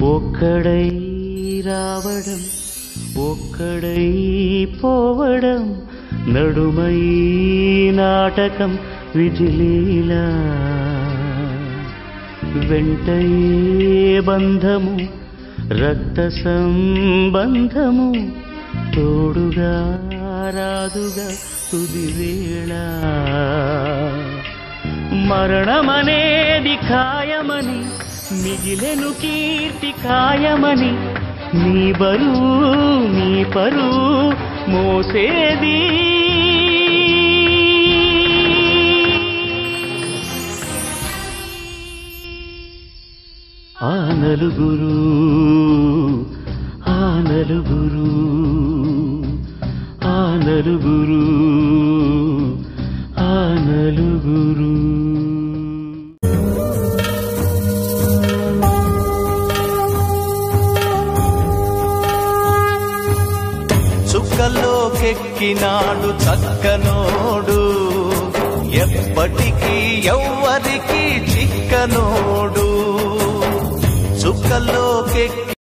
ఒక్కడై రావడం ఒక్కడై పోవడం నడుమై నాటకం విజిలీలా వెంటయే బంధము రక్త సంబంధము తోడుగా రాదుగా తుదివేళ మరణమనేది ఖాయమని మిగిలెను కీర్తి ఖాయమని నీ బరువు నీ పరువు మోసేది ఆ నలుగురు ఆ నలుగురు ఆ నలుగురు ఆ నలుగురు చుక్కలోకెక్కినాడు చక్కనోడు ఎప్పటికీ ఎవ్వరికి చిక్కనోడు చుక్కలోకెక్కి